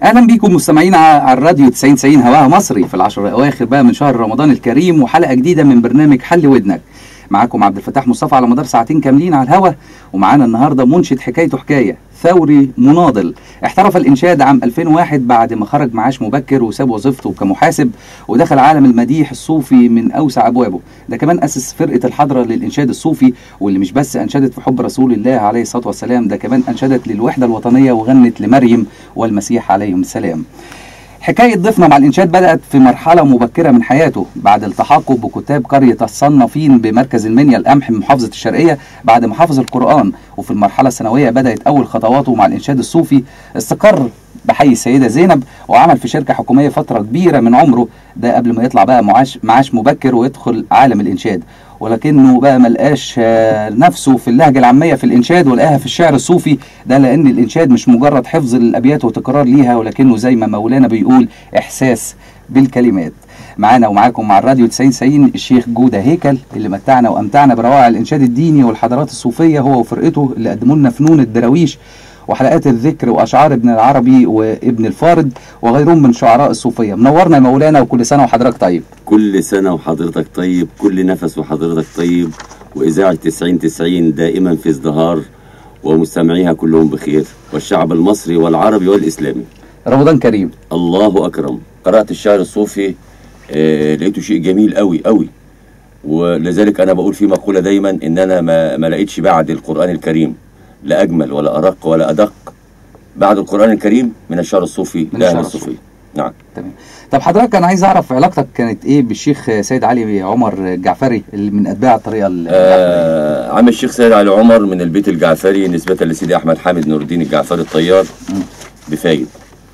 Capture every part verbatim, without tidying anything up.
اهلا بيكم مستمعين على الراديو تسعين تسعين هواها مصري في العشر الاواخر بقى من شهر رمضان الكريم، وحلقه جديده من برنامج حل ودنك. معاكم عبد الفتاح مصطفى على مدار ساعتين كاملين على الهوا، ومعانا النهارده منشد حكايته حكايه ثوري مناضل. احترف الانشاد عام ألفين وواحد بعد ما خرج معاش مبكر وساب وظيفته كمحاسب ودخل عالم المديح الصوفي من اوسع ابوابه. ده كمان اسس فرقه الحضره للانشاد الصوفي، واللي مش بس انشدت في حب رسول الله عليه الصلاه والسلام، ده كمان انشدت للوحده الوطنيه وغنت لمريم والمسيح عليهم السلام. حكاية ضيفنا مع الإنشاد بدأت في مرحلة مبكرة من حياته بعد التحاقه بكتاب قرية الصنافين بمركز المنيا القمح محافظة الشرقية بعد ما حفظ القرآن. وفي المرحلة الثانوية بدأت أول خطواته مع الإنشاد الصوفي. استقر بحي السيدة زينب وعمل في شركة حكومية فترة كبيرة من عمره، ده قبل ما يطلع بقى معاش, معاش مبكر ويدخل عالم الإنشاد. ولكنه بقى ملقاش نفسه في اللهجة العامية في الإنشاد ولقاها في الشعر الصوفي، ده لأن الإنشاد مش مجرد حفظ الأبيات وتكرار ليها، ولكنه زي ما مولانا بيقول إحساس بالكلمات. معانا ومعاكم مع الراديو تسعين تسعين الشيخ جودة هيكل اللي متعنا وأمتعنا بروائع الإنشاد الديني والحضارات الصوفية، هو وفرقته اللي قدموا لنا فنون الدراويش وحلقات الذكر وأشعار ابن العربي وابن الفارض وغيرهم من شعراء الصوفية. منورنا يا مولانا، وكل سنة وحضرتك طيب. كل سنة وحضرتك طيب، كل نفس وحضرتك طيب، وإذاعة تسعين تسعين دائما في ازدهار ومستمعيها كلهم بخير، والشعب المصري والعربي والإسلامي. رمضان كريم. الله أكرم. قرأت الشعر الصوفي، آه لقيته شيء جميل قوي قوي، ولذلك أنا بقول في مقولة دايما إن أنا ما, ما لقيتش بعد القرآن الكريم لا أجمل ولا أرق ولا أدق بعد القرآن الكريم من الشعر الصوفي لأهل الصوفية. نعم. تمام. طب حضرتك أنا عايز أعرف علاقتك كانت إيه بالشيخ سيد علي عمر الجعفري اللي من أتباع الطريقة الجعفرية؟ آه عم الشيخ سيد علي عمر من البيت الجعفري نسبة لسيدي أحمد حامد نور الدين الجعفري الطيار بفايد.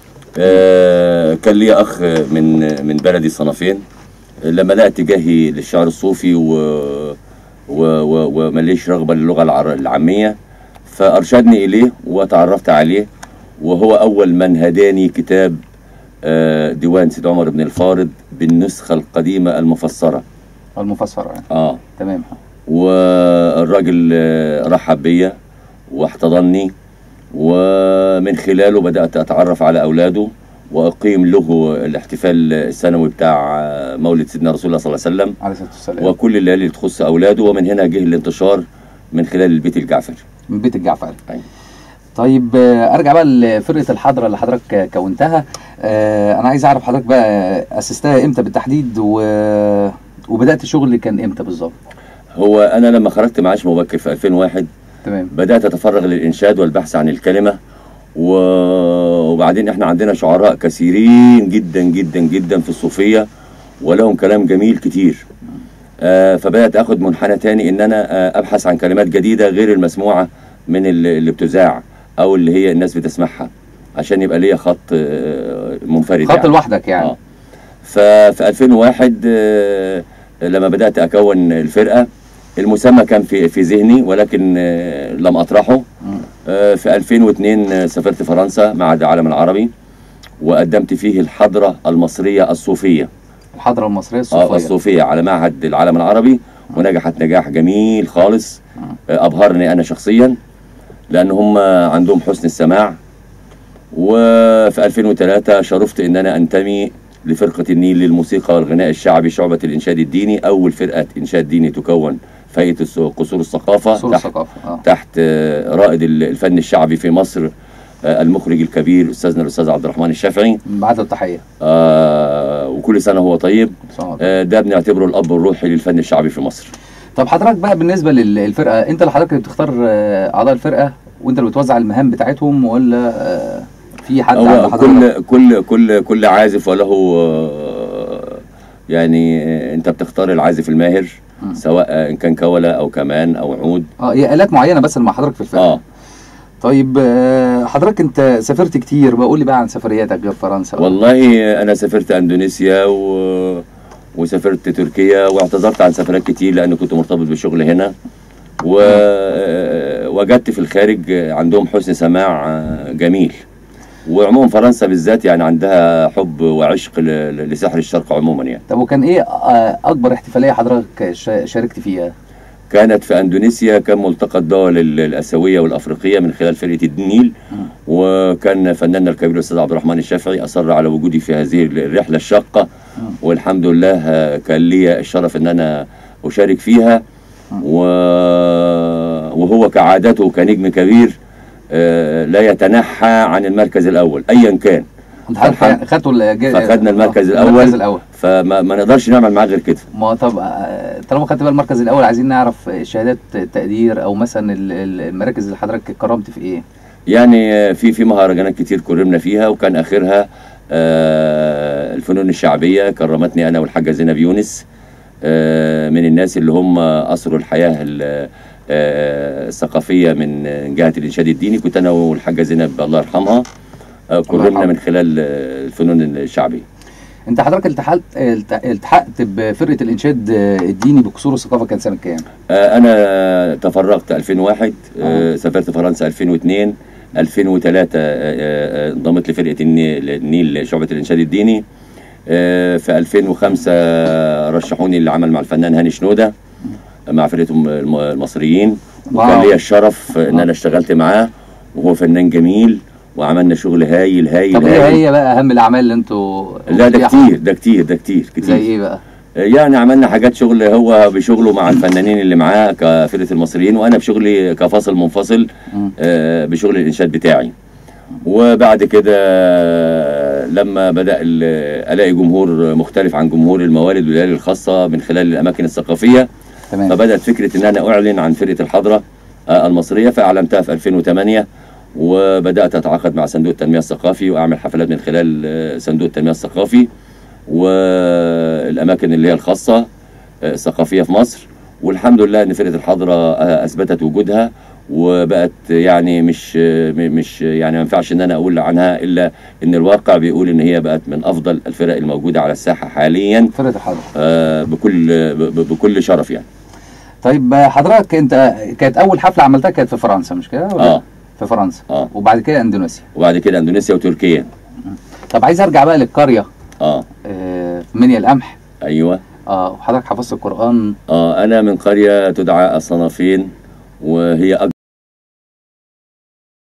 آه كان لي أخ من من بلدي صنافين، لما لقى اتجاهي للشعر الصوفي و ومليش رغبة للغة العامية فأرشدني إليه وتعرفت عليه، وهو أول من هداني كتاب ديوان سيد عمر بن الفارض بالنسخة القديمة المفسرة. المفسرة يعني. آه تمام. والراجل رحب بيا واحتضنني، ومن خلاله بدأت أتعرف على أولاده وأقيم له الاحتفال السنوي بتاع مولد سيدنا رسول الله صلى الله عليه وسلم عليه الصلاة والسلام، وكل الليالي اللي تخص أولاده، ومن هنا جه الانتشار من خلال البيت الجعفري. من بيت الجعفري. أيوة. طيب ارجع بقى لفرقه الحضره اللي حضرتك كونتها. انا عايز اعرف حضرتك بقى اسستها امتى بالتحديد و... وبدات الشغل كان امتى بالظبط؟ هو انا لما خرجت معاش مبكر في ألفين وواحد تمام بدات اتفرغ للانشاد والبحث عن الكلمه، و... وبعدين احنا عندنا شعراء كثيرين جدا جدا جدا في الصوفيه ولهم كلام جميل كتير. آه فبدات اخد منحنى تاني ان انا آه ابحث عن كلمات جديده غير المسموعه من اللي بتذاع او اللي هي الناس بتسمعها، عشان يبقى ليا خط منفرد، خط يعني. لوحدك يعني. اه ففي ألفين وواحد آه لما بدات اكون الفرقه المسمى كان في في ذهني ولكن آه لم اطرحه. آه في ألفين واثنين سافرت فرنسا معهد العالم العربي وقدمت فيه الحضره المصريه الصوفيه. الحضره المصريه الصوفيه. اه الصوفيه على معهد العالم العربي، ونجحت نجاح جميل خالص. آه ابهرني انا شخصيا لأن هم عندهم حسن السماع. وفي ألفين وثلاثة شرفت إن أنا أنتمي لفرقة النيل للموسيقى والغناء الشعبي شعبة الإنشاد الديني، أول فرقة إنشاد ديني تكون في هيئة قصور الثقافة قصور تحت, الثقافة. آه. تحت رائد الفن الشعبي في مصر المخرج الكبير أستاذنا الأستاذ عبد الرحمن الشافعي. بعد التحية. آه وكل سنة هو طيب. آه ده بنعتبره الأب الروحي للفن الشعبي في مصر. طب حضرتك بقى بالنسبه للفرقه، انت اللي حضرتك اللي بتختار اعضاء الفرقه وانت اللي بتوزع المهام بتاعتهم، ولا في حد عند حضرتك؟ كل كل كل كل عازف وله يعني انت بتختار العازف الماهر م. سواء ان كان كوله او كمان او عود. اه هي آلات معينه بس اللي مع حضرتك في الفرقه. اه طيب حضرتك انت سافرت كتير، بقول لي بقى عن سفرياتك غير فرنسا. والله انا سافرت اندونيسيا و وسافرت تركيا واعتذرت عن سفرات كتير لأنه كنت مرتبط بالشغل هنا، ووجدت في الخارج عندهم حسن سماع جميل، وعموما فرنسا بالذات يعني عندها حب وعشق لسحر الشرق عموما يعني. طب وكان ايه أكبر احتفالية حضرتك شاركت فيها؟ كانت في اندونيسيا، كان ملتقى الدول الاسيويه والافريقيه من خلال فرقه النيل، وكان فناننا الكبير الاستاذ عبد الرحمن الشافعي اصر على وجودي في هذه الرحله الشاقه، والحمد لله كان لي الشرف ان انا اشارك فيها. وهو كعادته كنجم كبير لا يتنحى عن المركز الاول ايا كان. خدتوا فخدنا المركز الاول, المركز الأول. فما ما نقدرش نعمل معاه غير كده. ما طب طالما خدت بقى المركز الاول، عايزين نعرف شهادات تقدير او مثلا المراكز اللي حضرتك كرمت في ايه؟ يعني في في مهرجانات كتير كرمنا فيها، وكان اخرها آه الفنون الشعبيه، كرمتني انا والحاجه زينب يونس، آه من الناس اللي هم اثروا الحياه آه الثقافيه من جهه الانشاد الديني. كنت انا والحاجه زينب الله يرحمها آه كرمنا من خلال الفنون الشعبيه. انت حضرتك التحقت التحقت بفرقه الانشاد الديني بقصور الثقافه كان سنه كام؟ آه انا تفرغت ألفين وواحد، آه سافرت فرنسا ألفين واثنين، ألفين وثلاثة انضمت لفرقه النيل شعبه الانشاد الديني. آه في ألفين وخمسة رشحوني للعمل مع الفنان هاني شنوده مع فرقه المصريين، وكان لي الشرف ان انا اشتغلت معاه، وهو فنان جميل وعملنا شغل هايل هايل. طب ايه هي بقى اهم الاعمال اللي انتوا؟ لا ده كتير ده كتير ده كتير كتير. زي ايه بقى؟ يعني عملنا حاجات شغل، هو بشغله مع الفنانين اللي معاه كفرقه المصريين، وانا بشغلي كفاصل منفصل آه بشغل الانشاد بتاعي. وبعد كده لما بدا الاقي جمهور مختلف عن جمهور الموالد والليالي الخاصه من خلال الاماكن الثقافيه، تمام. فبدات فكره ان انا اعلن عن فرقه الحضره آه المصريه، فاعلنتها في ألفين وثمانية، وبدات اتعاقد مع صندوق التنميه الثقافي واعمل حفلات من خلال صندوق التنميه الثقافي والاماكن اللي هي الخاصه الثقافيه في مصر. والحمد لله ان فرقه الحضره اثبتت وجودها وبقت يعني مش مش يعني ما ينفعش ان انا اقول عنها الا ان الواقع بيقول ان هي بقت من افضل الفرق الموجوده على الساحه حاليا، فرقه الحضره آه بكل بكل شرف يعني. طيب حضرتك انت كانت اول حفله عملتها كانت في فرنسا مش كده؟ اه في فرنسا. اه وبعد كده اندونيسيا. وبعد كده اندونيسيا وتركيا. طب عايز ارجع بقى للقريه. اه آه في منيا القمح. ايوه. اه وحضرتك حفظت القران. اه انا من قريه تدعى الصنافين، وهي